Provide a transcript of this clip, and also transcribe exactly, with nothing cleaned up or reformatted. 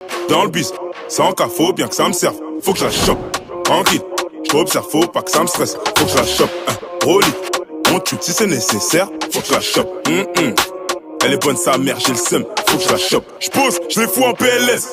dans le bus. Sans cas, faut bien que ça me serve. Faut que je la chope. Tranquille. J'observe, faut pas que ça me stresse. Faut que je la chope. Hein. Rolly. On tue si c'est nécessaire. Faut que je la chope. Mm -mm. Elle est bonne sa mère, j'ai le seum. Faut que je la chope. J'pose, je les fous en P L S.